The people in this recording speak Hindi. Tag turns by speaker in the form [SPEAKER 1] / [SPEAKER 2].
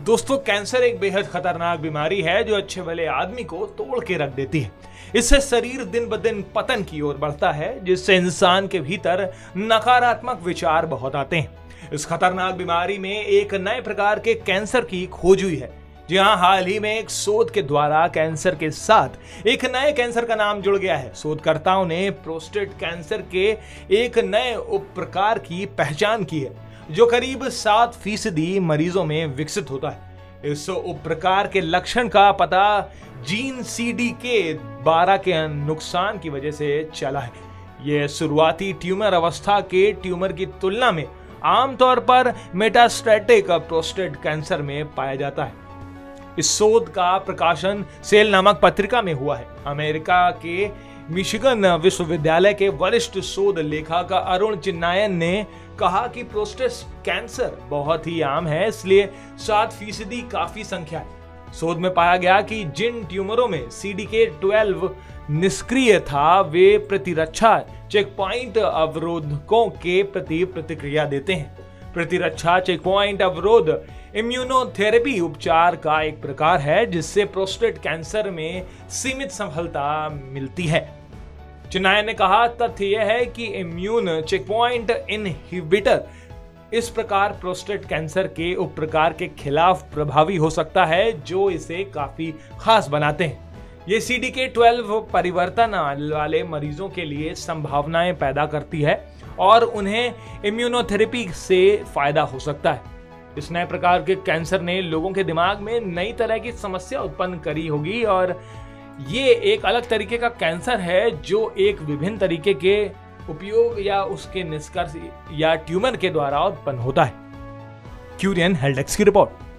[SPEAKER 1] दोस्तों, कैंसर एक बेहद खतरनाक बीमारी है जो अच्छे भले आदमी को तोड़ के रख देती है। इससे शरीर दिन ब दिन पतन की ओर बढ़ता है, जिससे इंसान के भीतर नकारात्मक विचार बहुत आते हैं। इस खतरनाक बीमारी में एक नए प्रकार के कैंसर की खोज हुई है। जी हाँ, हाल ही में एक शोध के द्वारा कैंसर के साथ एक नए कैंसर का नाम जुड़ गया है। शोधकर्ताओं ने प्रोस्टेट कैंसर के एक नए उपप्रकार की पहचान की है, जो करीब 7% मरीजों में विकसित होता है। इस उपप्रकार के लक्षण का पता जीन CDK12 के नुकसान की वजह से चला है। यह शुरुआती ट्यूमर अवस्था के ट्यूमर की तुलना में आमतौर पर मेटास्टैटिक प्रोस्टेट कैंसर में पाया जाता है। इस शोध का प्रकाशन सेल नामक पत्रिका में हुआ है। अमेरिका के मिशिगन विश्वविद्यालय के वरिष्ठ शोध लेखक अरुण चिन्नायन ने कहा कि प्रोस्टेट कैंसर बहुत ही आम है, इसलिए 7% काफी संख्या है। शोध में पाया गया कि जिन ट्यूमरों में CDK12 निष्क्रिय था, वे प्रतिरक्षा चेकपॉइंट अवरोधकों के प्रति प्रतिक्रिया देते हैं। प्रतिरक्षा चेकपॉइंट अवरोध इम्यूनोथेरेपी उपचार का एक प्रकार है, जिससे प्रोस्टेट कैंसर में सीमित सफलता मिलती है। चिन्नायन ने कहा, तथ्य यह है कि इम्यून चेकपॉइंट इनहिबिटर इस प्रकार प्रोस्टेट कैंसर के उपप्रकार के खिलाफ प्रभावी हो सकता है, जो इसे काफी खास बनाते हैं। ये CDK12 परिवर्तन वाले मरीजों के लिए संभावनाएं पैदा करती है और उन्हें इम्यूनोथेरेपी से फायदा हो सकता है। इस नए प्रकार के कैंसर ने लोगों के दिमाग में नई तरह की समस्या उत्पन्न करी होगी, और ये एक अलग तरीके का कैंसर है जो एक विभिन्न तरीके के उपयोग या उसके निष्कर्ष या ट्यूमर के द्वारा उत्पन्न होता है। क्यूरियन हेल्थ डेस्क की रिपोर्ट।